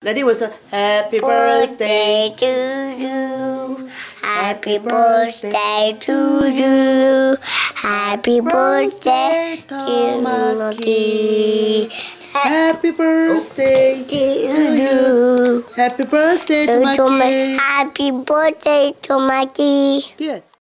Lady will say, Happy birthday to you. Happy birthday to you. Happy birthday, Tamaki. Happy birthday to you. Happy birthday, Tamaki. Happy birthday, Tamaki. Good.